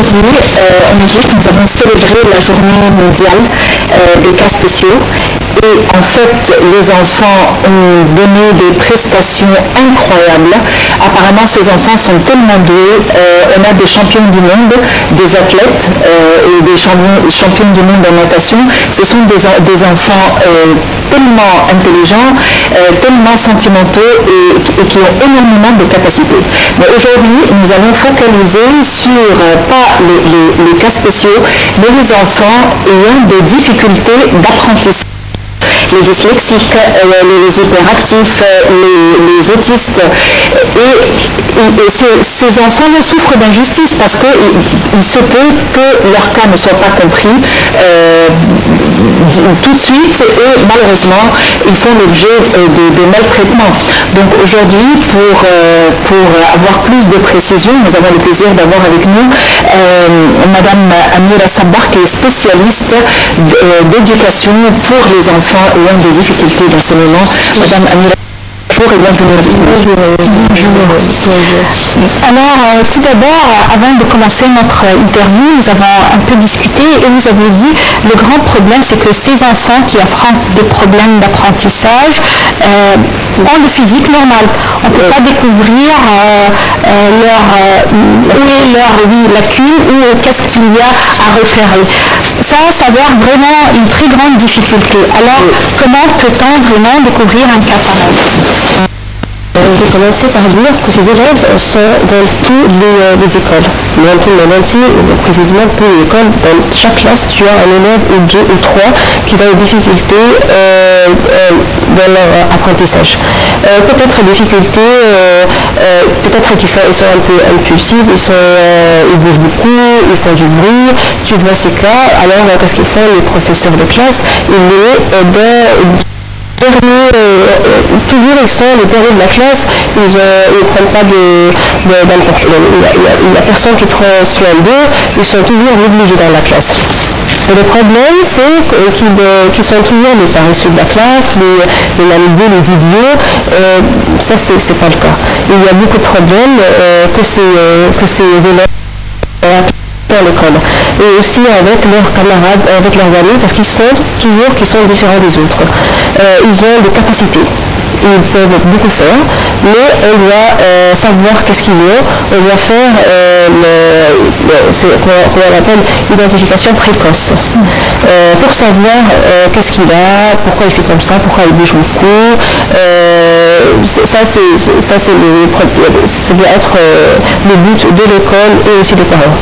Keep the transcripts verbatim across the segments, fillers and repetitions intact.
aujourd'hui, euh, en Égypte, nous avons célébré la journée mondiale euh, des cas spéciaux. Et en fait, les enfants ont donné des prestations incroyables. Apparemment, ces enfants sont tellement doués. Euh, on a des champions du monde, des athlètes euh, et des champions, champions du monde en natation. Ce sont des, des enfants euh, tellement intelligents, euh, tellement sentimentaux et, et qui ont énormément de capacités. Mais aujourd'hui, nous allons focaliser sur euh, pas les, les, les cas spéciaux, mais les enfants ayant des difficultés d'apprentissage. Les dyslexiques, euh, les hyperactifs, les, les autistes. Et, et, et ces, ces enfants-là souffrent d'injustice parce qu'il il se peut que leur cas ne soit pas compris euh, tout de suite et malheureusement, ils font l'objet euh, de, de maltraitements. Donc aujourd'hui, pour, euh, pour avoir plus de précision, nous avons le plaisir d'avoir avec nous euh, Madame Amira Sabbar, qui est spécialiste d'éducation pour les enfants ayant des difficultés d'enseignement. Madame Amira, bonjour et bienvenue. Bonjour. Bonjour. Alors, euh, tout d'abord, avant de commencer notre interview, nous avons un peu discuté et vous avez dit le grand problème, c'est que ces enfants qui affrontent des problèmes d'apprentissage euh, ont le physique normal. On ne peut pas découvrir euh, euh, leur, euh, où est leur oui, lacune ou euh, qu'est-ce qu'il y a à repérer. Ça s'avère vraiment une très grande difficulté. Alors, comment peut-on vraiment découvrir un cas pareil? Je vais commencer par dire que ces élèves sont dans toutes les, euh, les écoles. Dans tout le monde entier, précisément toutes les écoles, dans chaque classe, tu as un élève ou deux ou trois qui ont des difficultés euh, euh, dans leur apprentissage. Euh, peut-être des difficultés, euh, euh, peut-être qu'ils sont un peu impulsifs, ils, sont, euh, ils bougent beaucoup, ils font du bruit. Tu vois ces cas, alors euh, qu'est-ce qu'ils font les professeurs de classe? Ils les aident. Dernier, euh, euh, toujours ils sont les derniers de la classe, ils ne prennent pas de, de, d'importe. Il n'y a, a, a personne qui prend soin d'eux, ils sont toujours négligés dans la classe. Et le problème, c'est qu'ils, qu'ils sont toujours les paresseux de la classe, les, les manipulés, les idiots. Euh, ça, c'est, c'est pas le cas. Il y a beaucoup de problèmes euh, que, ces, euh, que ces élèves à l'école et aussi avec leurs camarades, avec leurs amis, parce qu'ils sont toujours qu'ils sont différents des autres. Euh, ils ont des capacités, ils peuvent beaucoup faire, mais on doit euh, savoir qu'est-ce qu'ils ont, on doit faire euh, le, le, c'est, qu'on appelle l'identification précoce euh, pour savoir euh, qu'est-ce qu'il a, pourquoi il fait comme ça, pourquoi il bouge beaucoup. Euh, ça, c'est, ça c'est, le, ça doit être euh, le but de l'école et aussi des parents.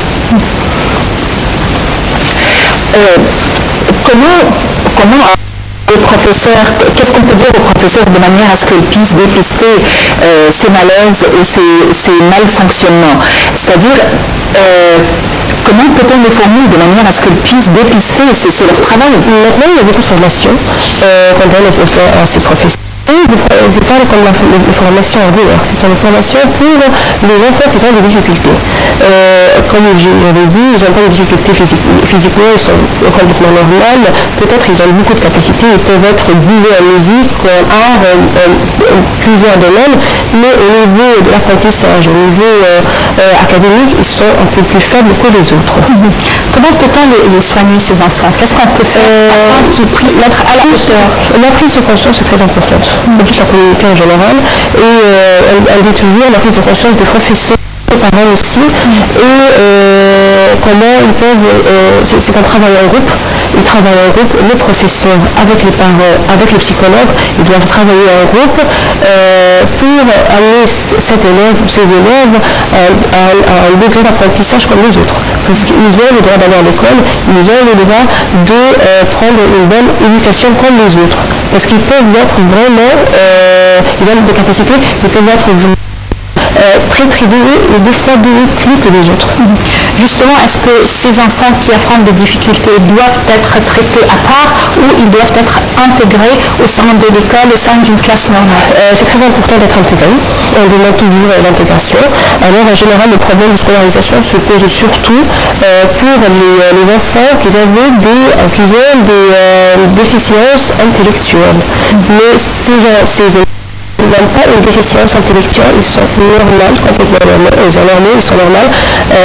Euh, comment, comment les professeurs, qu'est-ce qu'on peut dire aux professeurs de manière à ce qu'ils puissent dépister euh, ces malaises et ces, ces malfonctionnements? C'est-à-dire, euh, comment peut-on les former de manière à ce qu'ils puissent dépister? C'est, c'est leur travail. Maintenant, il y a beaucoup de formations euh, qu'on donne à ces professeurs. C'est pas comme la, les formations ordinaires, ce sont des formations pour les enfants qui ont des difficultés. Euh, comme j'avais dit, ils n'ont pas de difficultés physiques, physiquement, ils sont complètement normales. Peut-être ils ont beaucoup de capacités, ils peuvent être doués en musique, en art, en, en, en plusieurs domaines, mais au niveau de l'apprentissage, au niveau euh, euh, académique, ils sont un peu plus faibles que les autres. Mm-hmm. Comment peut-on les, les soigner, ces enfants? Qu'est-ce qu'on peut faire euh, afin qu'ils puissent être à la hauteur? La prise de conscience est très importante. De toute la communauté en général, et euh, elle, elle dit toujours la prise de conscience des professeurs, des parents aussi, et euh, comment ils peuvent, euh, c'est, c'est un travail en groupe, ils travaillent en groupe, les professeurs avec les parents, avec les psychologues, ils doivent travailler en groupe euh, pour amener cet élève ou ces élèves à, à, à un degré d'apprentissage comme les autres, parce qu'ils ont le droit d'aller à l'école, ils ont le droit de euh, prendre une bonne éducation comme les autres, parce qu'ils peuvent être vraiment, euh, ils ont des capacités, ils peuvent être vraiment Euh, très très doués et des fois doués plus que les autres. Justement, est-ce que ces enfants qui affrontent des difficultés doivent être traités à part ou ils doivent être intégrés au sein de l'école, au sein d'une classe normale? euh, C'est très important d'être intégré. On demande toujours euh, l'intégration. Alors en général, le problème de scolarisation se pose surtout euh, pour les, les enfants qui, avaient des, euh, qui ont des euh, déficiences intellectuelles. Mais ces, ces ils n'ont pas une déficience intellectuelle, ils sont normaux, complètement normaux, ils sont normaux, ils sont normaux. Euh,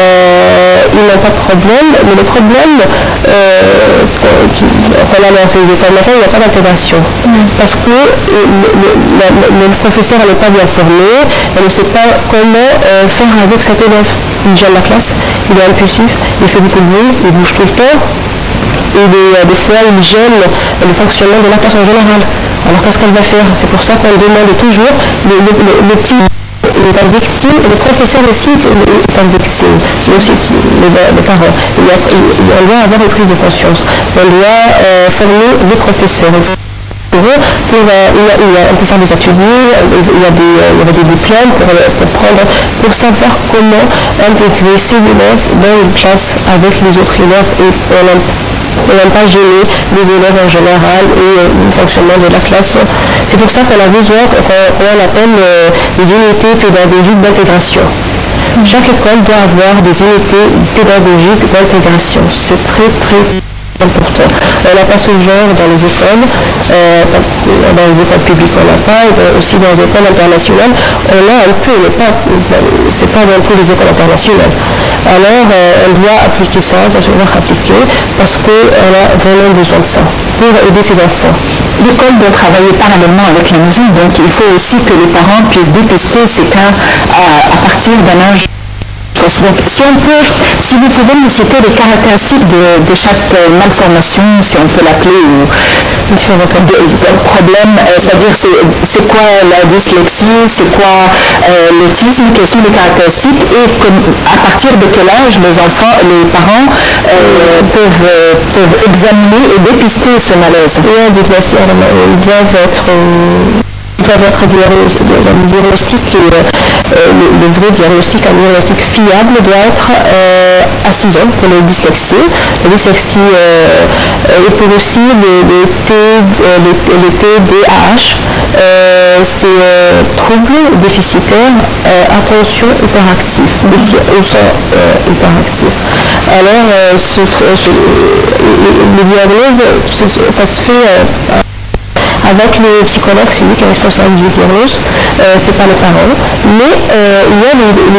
euh, ils n'ont pas de problème, mais le problème euh, qu'on a dans ces écoles maintenant, il n'y a pas d'intégration. Mm. Parce que le, le, le, le, le professeur n'est pas bien formé, elle ne sait pas comment euh, faire avec cet élève. Il gêne la classe, il est impulsif, il fait beaucoup de bruit, il bouge tout le temps. Et des, des fois, il gêne le fonctionnement de la classe en général. Alors qu'est-ce qu'elle va faire? C'est pour ça qu'on demande toujours le, le, le, le petit est une victime, et le professeur aussi est une victime, mais aussi les, les parents. Il y a, il, on doit avoir plus de conscience. On doit euh, former les professeurs. Pour eux, pour, euh, il y a, il y a, on peut faire des ateliers, il y a des, il y a des diplômes pour, pour, prendre, pour savoir comment intégrer ces élèves dans une classe avec les autres élèves et on n'aime pas gêner les élèves en général et euh, le fonctionnement de la classe. C'est pour ça qu'on a besoin, qu'on appelle euh, des unités pédagogiques d'intégration. Chaque école doit avoir des unités pédagogiques d'intégration. C'est très très important. On n'a pas ce genre dans les écoles, euh, dans les écoles publiques on n'a pas, et aussi dans les écoles internationales, on a un peu, mais pas, c'est pas dans tous les écoles internationales. Alors euh, on doit appliquer ça, on doit appliquer, parce qu'on a vraiment besoin de ça, pour aider ces enfants. L'école doit travailler parallèlement avec la maison, donc il faut aussi que les parents puissent dépister ces cas à, à partir d'un âge. Donc, si on peut, si vous pouvez nous citer les caractéristiques de, de chaque euh, malformation, si on peut l'appeler, ou différents problèmes, euh, c'est-à-dire c'est, c'est quoi la dyslexie, c'est quoi euh, l'autisme, quelles sont les caractéristiques et comme, à partir de quel âge les enfants, les parents euh, peuvent, euh, peuvent examiner et dépister ce malaise. Oui, on dit qu'ils doivent être... Euh... doivent être le diagnostic, euh, le, le vrai diagnostic, un diagnostic fiable doit être euh, à six ans pour les dyslexies. La dyslexie euh, et pour aussi le, le, T, euh, le, le T D A H, euh, c'est euh, trouble déficitaire, euh, attention hyperactif, ou son euh, hyperactif. Alors, euh, ce, ce, le, le diagnose, ça se fait euh, avec le psychologue, c'est lui qui est responsable du diagnostic, euh, c'est pas les parents, mais euh, il y a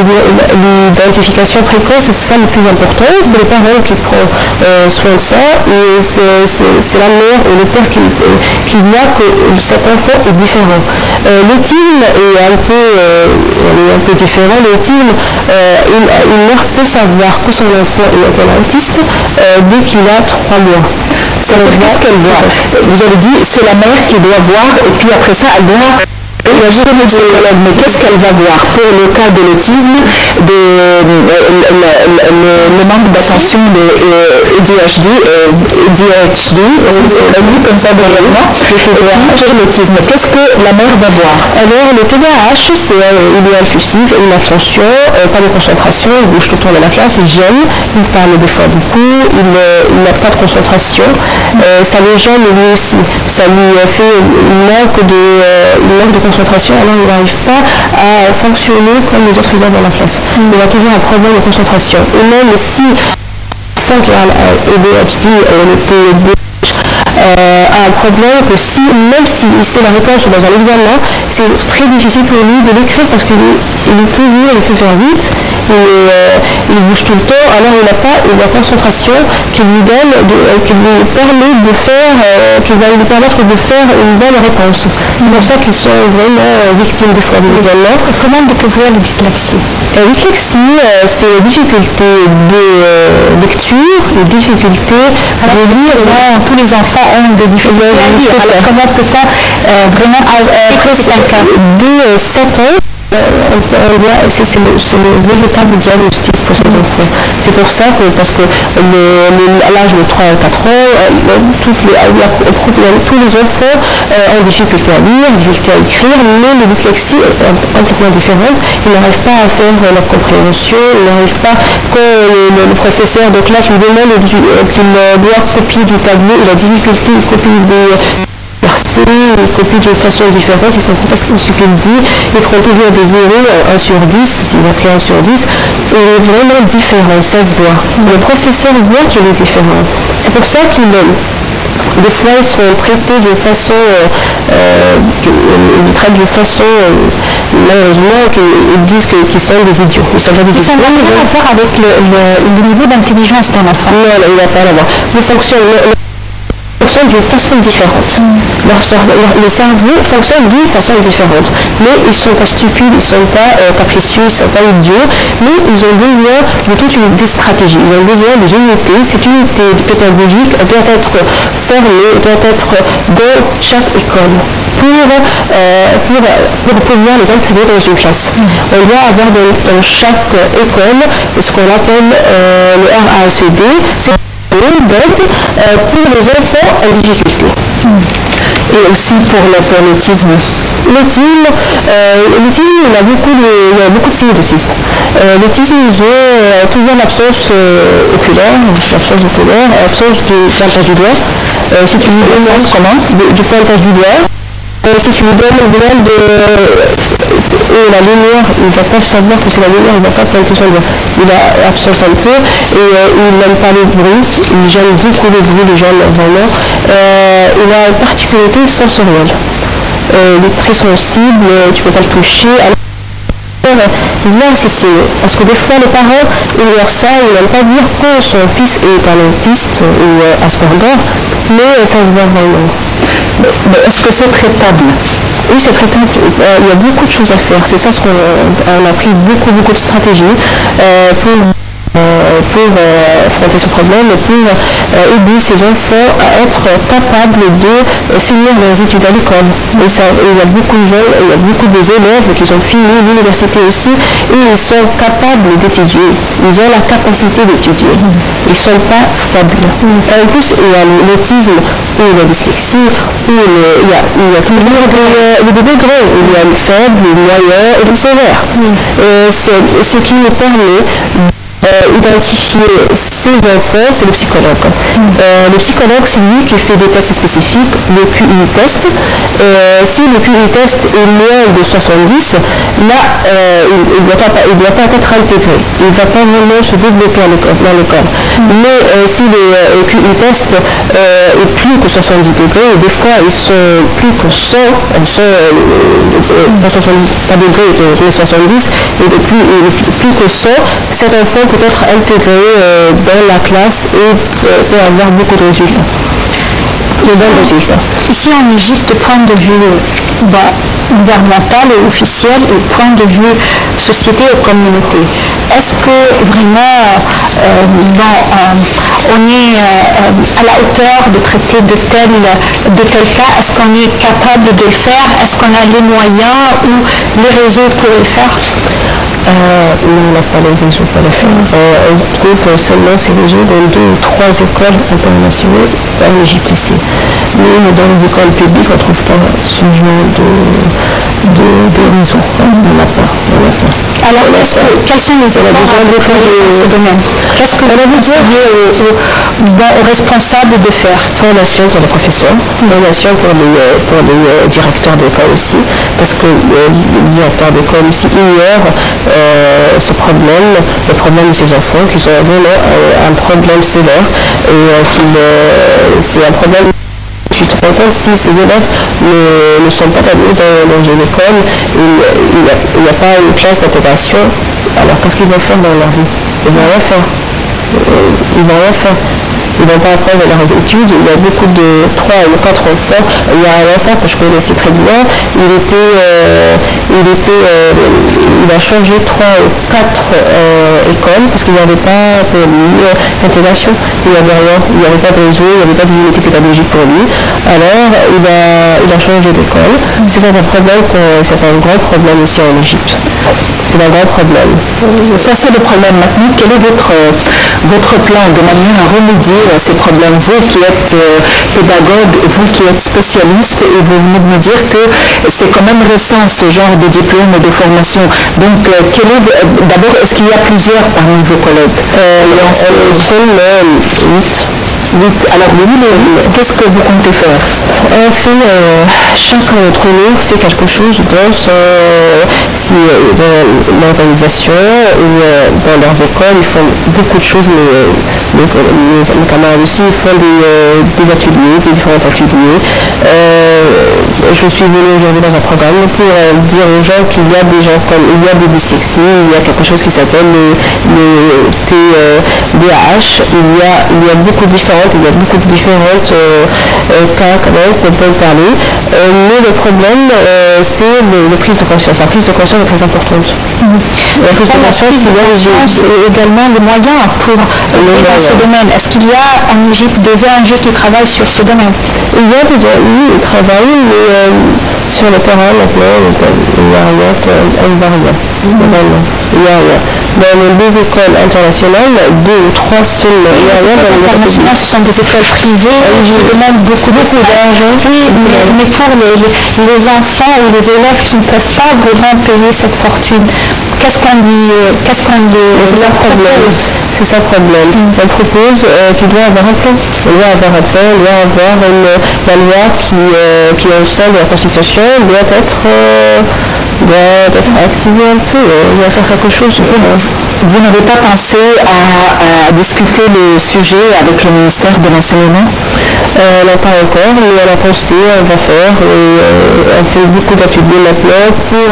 l'identification précoce, c'est ça le plus important, c'est les parents qui prennent euh, soin de ça, et c'est, c'est, c'est la mère ou le père qui, qui voit que cet enfant est différent. Euh, l'autisme est un peu, euh, est un peu différent, l'autisme, euh, une, une mère peut savoir que son enfant est un autiste euh, dès qu'il a trois mois. C'est-à-dire qu'est-ce qu'elle voit? Vous avez dit c'est la mère qui doit voir et puis après ça elle doit réagir au psychologue. Mais qu'est-ce qu'elle va voir pour le cas de l'autisme, de euh, le, le, le manque d'attention de euh, A D H D, euh, A D H D, est-ce que c'est connu comme ça réellement? Pour l'autisme, qu'est-ce que la mère va voir? Alors le T D A H, c'est euh, il est impulsif, une attention, euh, pas de concentration, il bouge tout le temps dans la classe, il gêne, il parle des fois beaucoup, il, euh, il n'a pas de concentration, euh, ça le gêne lui aussi, ça lui fait une manque de, euh, une manque de concentration, alors il n'arrive pas à fonctionner comme les autres élèves dans la classe. Mm. Il a toujours un problème de concentration. Et même si l'enfant qui a un A D H D, le T D A H, Euh, a un problème que si, même s'il sait la réponse dans un examen, c'est très difficile pour lui de l'écrire parce qu'il est, il est toujours, il fait faire vite, et, euh, il bouge tout le temps, alors il n'a pas la concentration qui lui donne, de, euh, qui lui permet de faire, euh, qui va lui permettre de faire une bonne réponse. C'est pour ça qu'ils sont vraiment euh, victimes des fois des examens. Comment découvrir la dyslexie? La dyslexie, euh, c'est la difficulté de euh, lecture, les difficultés de lire. Tous les enfants ont des difficultés à lire. Alors comment peut-on euh, vraiment détecter ça? Dès sept ans, on voit, c'est, c'est, le, c'est le véritable diagnostic pour ces enfants. C'est pour ça que, parce que le, le, à l'âge de trois à quatre ans, toutes les, la, tous les enfants euh, ont des difficultés à lire, des difficultés à écrire, mais les dyslexies sont complètement différentes. Ils n'arrivent pas à faire leur compréhension, ils n'arrivent pas, quand le, le, le professeur de classe lui demande du, euh, qu'il doit copier du tableau, il a difficulté, il copie des inversé, il copie de façon différente, il comprend pas ce qu'il dit, il prend toujours des zéros, un sur dix, s'il a pris un sur dix, il est vraiment différent, ça se voit. Le professeur voit qu'il est différent. C'est pour ça qu'il des fois, ils sont traités de façon, euh, euh, ils traitent de façon, euh, malheureusement, qu'ils disent que, qu'ils sont des idiots. Ils sont pas des idiots. Ça n'a rien à voir avec le, le, le niveau d'intelligence d'un enfant. Non, non, il n'a pas à voir. Le fonctionne, le, le fonctionne d'une façon différente. Mm. Leur, leur, le cerveau fonctionne d'une façon différente. Mais ils ne sont pas stupides, ils ne sont pas euh, capricieux, ils ne sont pas idiots, mais ils ont besoin de toute une des stratégies. Ils ont besoin des unités. Cette unité pédagogique doit être formée, doit être dans chaque école pour, euh, pour, pour pouvoir les intégrer dans une classe. Mm. On doit avoir dans, dans chaque école ce qu'on appelle euh, le R A C D. C'est d'aide euh, pour les enfants en difficulté. Mm. Et aussi pour l'autisme. L'autisme, euh, l'autisme, il y a beaucoup de, il y a beaucoup de signes d'autisme. Euh, l'autisme, ils ont euh, toujours l'absence euh, oculaire, l'absence oculaire, l'absence du pointage du doigt. Euh, si tu lui donnes comment du, du pointage du doigt. Euh, si tu lui donnes le doigt de euh, la lumière, il ne va pas savoir que c'est la lumière, il ne va pas pointer son doigt. Il a l'absence un peu et euh, il n'aime pas le bruit, il gêne beaucoup le bruit, les gens vraiment. Euh, il a une particularité sensorielle. Euh, il est très sensible, tu ne peux pas le toucher. Alors, voir ces signes. Parce que des fois, les parents ignorent ça, ils n'aiment pas dire que son fils est un autiste ou euh, Asperger, mais euh, ça se voit vraiment. Mais, mais est-ce que c'est traitable? Oui, c'est traitable. Euh, il y a beaucoup de choses à faire. C'est ça ce qu'on on a pris beaucoup, beaucoup de stratégies euh, pour... Euh, pour euh, affronter ce problème et pour euh, aider ces enfants à être capables de euh, finir leurs études à l'école. Et ça, il y a beaucoup de gens, il y a beaucoup d'élèves qui ont fini l'université aussi et ils sont capables d'étudier. Ils ont la capacité d'étudier. Ils ne sont pas faibles. Et en plus, il y a l'autisme ou la dyslexie, où il y a, il y a toujours des, des degrés. Il y a le faible, le moyen et le sévère. Et c'est ce qui nous permet Euh, identifier ces enfants, c'est le psychologue. Mm. Euh, le psychologue, c'est lui qui fait des tests spécifiques, le Q I test. Euh, si le Q I test est moins de soixante-dix, là, euh, il ne doit, doit pas être intégré. Il ne va pas vraiment se développer dans l'école. Mm. Mais euh, si le euh, Q I test euh, est plus que soixante-dix degrés, et des fois ils sont plus que cent, ils sont euh, pas soixante-dix pas degrés, mais soixante-dix, et plus, et plus que cent, cet enfant peut être intégré euh, dans la classe et euh, peut avoir beaucoup de résultats. De bons résultats. Ici en Égypte, point de vue bon, gouvernemental et officiel et point de vue société et communauté, est-ce que vraiment euh, bon, euh, on est euh, à la hauteur de traiter de tel, de tel cas? Est-ce qu'on est capable de le faire? Est-ce qu'on a les moyens ou les réseaux pour le faire? Euh, non, on n'a pas les réseaux pour le faire. Euh, on trouve seulement ces réseaux dans deux ou trois écoles internationales en Égypte ici. Mais dans les écoles publiques, on ne trouve pas ce genre de, de, de réseau. On n'en a pas. Alors, que, quels sont les efforts dans ce domaine? Qu'est-ce que vous diriez aux, aux, aux responsables de faire? Formation pour les professeurs, formation pour les, pour les euh, directeurs d'école aussi, parce que euh, les directeurs d'école aussi ignorent euh, ce problème, le problème de ces enfants qui sont vraiment euh, un problème sévère et euh, qui, euh, c'est un problème. Tu te rends compte, si ces élèves ne, ne sont pas admis dans, dans une école, il n'y a, a pas une classe d'intégration, alors qu'est-ce qu'ils vont faire dans leur vie? Ils vont rien faire. Ils vont rien faire. Ils ne vont pas apprendre leurs études. Il y a beaucoup de trois ou quatre enfants. Il y a un enfant que je connaissais très bien. Il était, euh, il était, euh, il a changé trois ou quatre euh, écoles parce qu'il n'y avait pas pour lui d'intégration. Il n'y avait rien. Il n'y avait pas de réseau. Il n'y avait pas d'unité pédagogique pour lui. Alors il a, il a changé d'école. C'est un problème, c'est un grand problème ici en Égypte. C'est un grand problème. Ça c'est le problème. Maintenant, quel est votre, votre plan de manière à remédier à ces problèmes? Vous qui êtes euh, pédagogue, vous qui êtes spécialiste, et vous venez de me dire que c'est quand même récent ce genre de diplôme et de formation. Donc, euh, quel est, euh, d'abord, est-ce qu'il y a plusieurs parmi vos collègues? euh, Il y en a seulement huit. vite. Alors, vous, qu'est-ce que vous comptez faire? On fait, euh, chacun d'entre nous fait quelque chose dans, son, si, dans l'organisation ou euh, dans leurs écoles. Ils font beaucoup de choses, mais mes, mes, mes camarades aussi font des, euh, des ateliers, des différents ateliers. Euh, je suis venue aujourd'hui dans un programme pour euh, dire aux gens qu'il y a des gens comme, il y a des dyslexies, il y a quelque chose qui s'appelle le, le T D A H, il y a, il y a beaucoup de différentes, il y a beaucoup de différentes euh, euh, cas quand même qu'on peut parler, euh, mais le problème euh, c'est le, le prise de conscience. La prise de conscience est très importante. Mmh. La prise de conscience, il y a également des moyens pour œuvrer dans ce domaine. Est-ce qu'il y a en Égypte des O N G qui travaillent sur ce domaine? Il y a des O N G qui travaillent, mais euh, sur le terrain maintenant, il n'y a rien, on ne va rien. Vraiment, il n'y a rien. Dans les écoles internationales, deux ou trois seulement. Oui, les écoles internationales, ce sont des écoles privées qui demandent beaucoup d'argent. Oui, mais, mais pour les, les, les enfants ou les élèves qui ne peuvent pas vraiment payer cette fortune, qu'est-ce qu'on lui, qu'est-ce qu'on lui c'est ça propose? C'est ça le problème. Mm. On propose euh, qu'il doit avoir un plan. Il doit avoir un plan, il doit avoir une, la loi qui, euh, qui est au sein de la Constitution doit être, euh, doit être activée un peu. Il doit faire quelque chose. Vous, vous n'avez pas pensé à, à discuter le sujet avec le ministère de l'Enseignement? euh, Non, pas encore, mais on a pensé, on va faire. Et, euh, on fait beaucoup d'ateliers maintenant pour,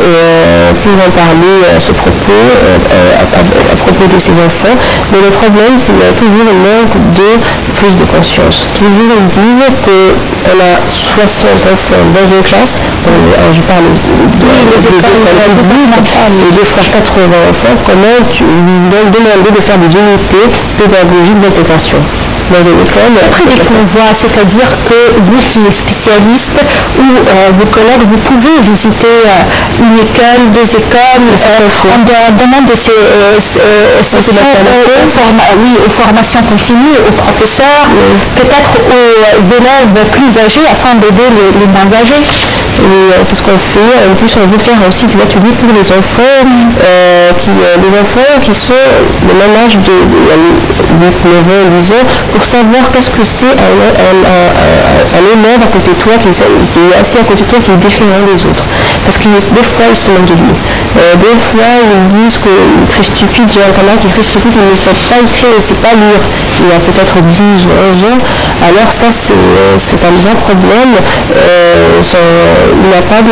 euh, pour en parler à ce propos, euh, à, à, à propos de ces enfants. Mais le problème, c'est qu'il y a toujours un manque de prise de conscience. Toujours ils disent qu'on a soixante enfants dans une classe, alors je parle de, oui, les écoles publiques, et deux fois quatre-vingts enfants, comment tu leur demandes de faire des unités pédagogiques d'intégration dans une école. Après des convois, c'est-à-dire que vous qui êtes spécialiste ou euh, vos collègues, vous pouvez visiter euh, une école, des écoles, euh, on demande ces, euh, euh, ces euh, forma oui, aux formations continues, aux professeurs, oui. Peut-être aux élèves plus âgés afin d'aider les, les moins âgés. Et euh, c'est ce qu'on fait. En plus, on veut faire aussi des ateliers pour les enfants, euh, qui, euh, les enfants qui sont le même âge de, de huit, neuf ans, dix ans, pour savoir qu'est-ce que c'est un, un, un, un élève à côté de toi, qui, qui est assis à côté de toi, qui est différent des autres. Parce que des fois, ils se moquent de lui. Euh, des fois, ils disent qu'il est très stupide. J'ai un camarade qui est très stupide, il ne sait pas écrire, il ne sait pas lire. Il a peut-être dix ou onze ans. Alors ça, c'est un vrai problème. Euh, son, il n'a pas de,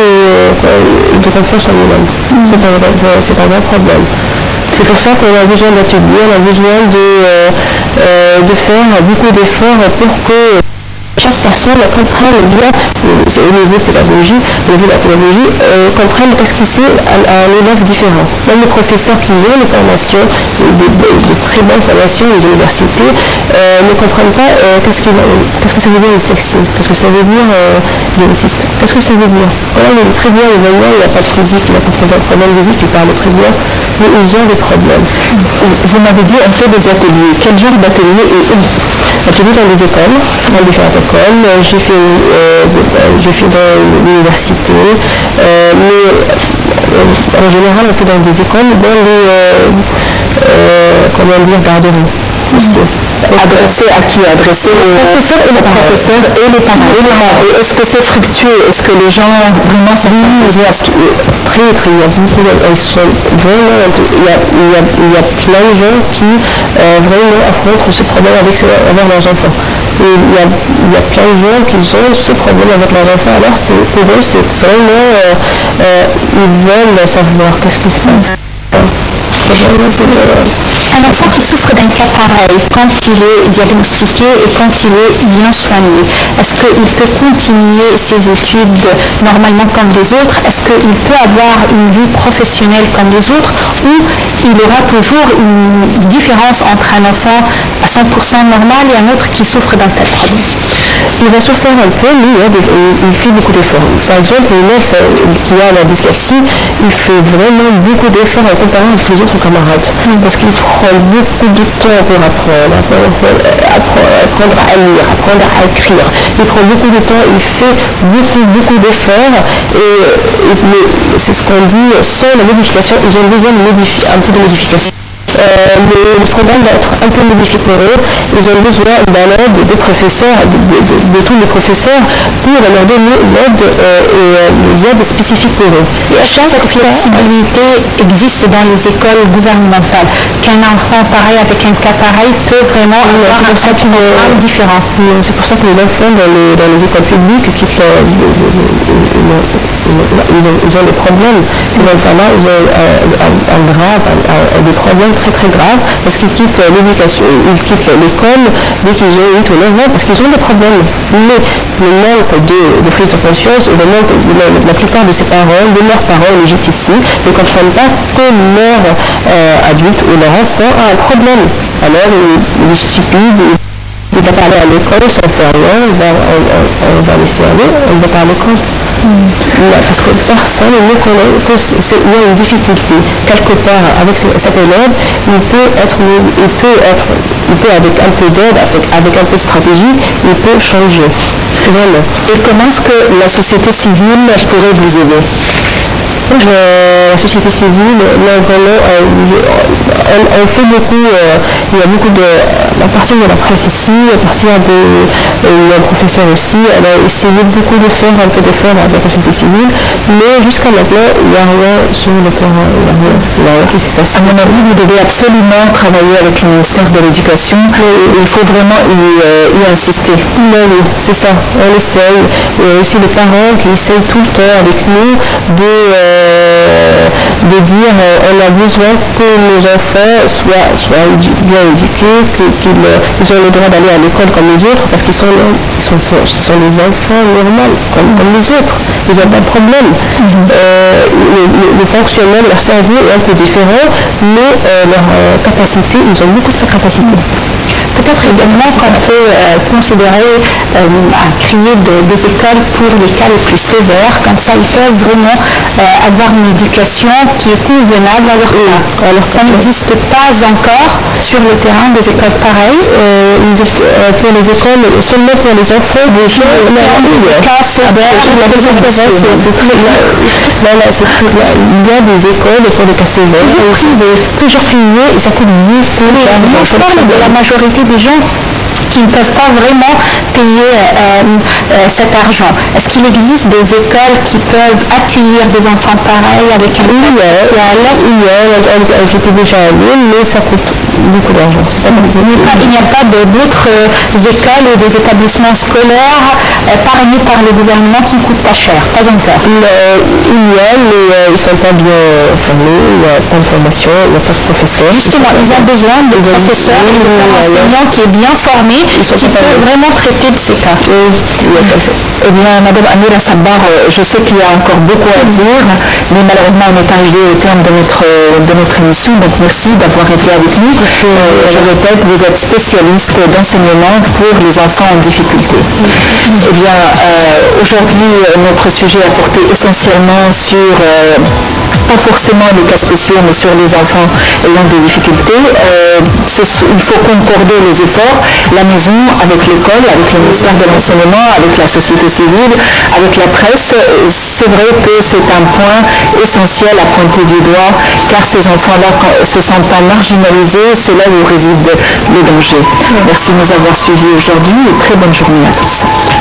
de confiance en lui-même. Mm. C'est un, un vrai problème. C'est pour ça qu'on a besoin d'ateliers, on a besoin de, euh, euh, de faire beaucoup d'efforts pour que chaque personne comprenne bien, c'est au niveau pédagogie, au niveau de la pédagogie, euh, comprenne qu'est-ce que c'est un, un élève différent. Même les professeurs qui veulent les formations, des, des, des très bonnes formations, les universités, euh, ne comprennent pas euh, qu'est-ce qu qu que ça veut dire dyslexie, qu'est-ce que ça veut dire euh, l'autiste, qu'est-ce que ça veut dire. Voilà, il est très bien, les voyants, il n'a pas de physique, il n'a pas de problème physique, il parle très bien, mais ils ont des problèmes. Vous m'avez dit, on fait des ateliers. Quel genre d'atelier et où? Ateliers dans les écoles, dans différentes écoles. J'ai fait, euh, fait dans l'université, euh, mais euh, en général, on fait dans des écoles, dans les, euh, euh, comment dire, garderies. Adressé à qui? Adressé aux professeurs et les professeurs et les parents. Et est-ce que c'est fructueux? Est-ce que les gens vraiment sont enthousiastes? Très, très, il y a beaucoup de, ils sont vraiment, il y a, il y a, il y a plein de gens qui euh, vraiment affrontent ce problème avec, avec leurs enfants. Et il y a, il y a plein de gens qui ont ce problème avec leurs enfants. Alors pour eux, c'est vraiment, euh, euh, ils veulent savoir qu'est-ce qui se passe. Un enfant qui souffre d'un cas pareil, quand il est diagnostiqué et quand il est bien soigné, est-ce qu'il peut continuer ses études normalement comme les autres? Est-ce qu'il peut avoir une vie professionnelle comme les autres? Ou il aura toujours une différence entre un enfant à cent pour cent normal et un autre qui souffre d'un tel problème? Il va souffrir un peu, lui, hein, il fait beaucoup d'efforts. Par exemple, l'élève qui a la dyslexie, il fait vraiment beaucoup d'efforts en comparant avec les autres camarades. Parce qu'il prend beaucoup de temps pour apprendre, apprendre, apprendre à lire, apprendre à écrire. Il prend beaucoup de temps, il fait beaucoup, beaucoup d'efforts. Et, et c'est ce qu'on dit, sans la modification, ils ont besoin de modifier, un peu de modification. Euh, le, le programme va être un peu modifié pour eux ils ont besoin de l'aide des professeurs, de, de, de, de tous les professeurs, pour leur donner l'aide euh, et euh, les aides spécifiques pour eux. Et chaque flexibilité existe dans les écoles gouvernementales. Qu'un enfant pareil avec un cas pareil peut vraiment oui, avoir un programme différent. Oui, c'est pour ça que les enfants dans les, dans les écoles publiques quittent leur, ils, ont, ils ont des problèmes. Ces enfants-là, ils ont un, un, un grave, un, un, des problèmes très très graves parce qu'ils quittent l'éducation, ils quittent l'école dès qu'ils ont huit ou neuf ans parce qu'ils ont des problèmes. Mais le manque de, de prise de conscience et le manque de la, la plupart de ses parents, de leurs parents légitimes ici, ne comprennent pas que leur euh, adulte ou leur enfant a un problème. Alors il, il est stupide, il va parler à l'école, ça ne fait rien, on va, on, on, on va laisser aller, on va pas à l'école. Mm. Là, parce que personne ne connaît qu'il y a une difficulté quelque part avec cet élève, il peut être, il peut être, il peut avec un peu d'aide, avec, avec un peu de stratégie, il peut changer. Vraiment. Et comment est-ce que la société civile pourrait vous aider? Euh, la société civile, là vraiment, euh, on, on fait beaucoup, euh, il y a beaucoup de, à partir de la presse ici, à partir de, euh, un professeur aussi, elle a essayé beaucoup de faire un peu d'efforts avec la société civile, mais jusqu'à maintenant, il n'y a rien sur le terrain, il n'y a rien, il y a rien qui s'est passé. À mon avis, vous devez absolument travailler avec le ministère de l'Éducation, et il faut vraiment y, euh, y insister. Oui, oui, c'est ça, on essaye. Il y a aussi les parents qui essayent tout le temps avec nous de... Euh, de dire euh, on a besoin que nos enfants soient, soient bien éduqués, qu'ils ils ont le droit d'aller à l'école comme les autres parce qu'ils sont, ils sont, ce sont des enfants normaux comme, comme les autres, ils n'ont pas de problème. Mm-hmm. euh, le, le, le fonctionnement de leur cerveau est un peu différent, mais euh, leur euh, capacité, ils ont beaucoup de capacité. Peut-être également qu'on peut euh, considérer euh, à créer de, des écoles pour les cas les plus sévères, comme ça ils peuvent vraiment euh, avoir une éducation qui est convenable à leur cas. Alors ça n'existe pas encore sur le terrain des écoles pareilles. Euh, euh, pour les écoles, seulement pour les enfants, des cas sévères, il y a des écoles pour les cas sévères. Toujours privées. Toujours privées et ça coûte beaucoup. Moi je parle de la majorité des gens qui ne peuvent pas vraiment payer euh, euh, cet argent. Est-ce qu'il existe des écoles qui peuvent accueillir des enfants pareils avec un oui, spécial? Il y a, j'étais déjà allée, mais ça coûte beaucoup d'argent. Il n'y a pas d'autres euh, écoles ou des établissements scolaires euh, parrainés par le gouvernement qui ne coûtent pas cher? Pas encore. Il, euh, il y a, mais euh, ils ne sont pas bien formés, il n'y a pas de formation, il n'y a pas de professeurs. Justement, ils ont besoin de professeurs et de enseignants qui est bien formé, qui peut vraiment traiter de ces cas. Oui, eh bien, Madame Amira Sabbar, je sais qu'il y a encore beaucoup à dire, mais malheureusement, on est arrivé au terme de notre, de notre émission, donc merci d'avoir été avec nous. Euh, je répète, vous êtes spécialiste d'enseignement pour les enfants en difficulté. Eh bien, euh, aujourd'hui, notre sujet a porté essentiellement sur... Euh, pas forcément les cas spéciaux, mais sur les enfants ayant des difficultés. Euh, ce, il faut concorder les efforts, la maison avec l'école, avec le ministère de l'Enseignement, avec la société civile, avec la presse. C'est vrai que c'est un point essentiel à pointer du doigt, car ces enfants-là, se sentant marginalisés, c'est là où réside le danger. Merci de nous avoir suivis aujourd'hui et très bonne journée à tous.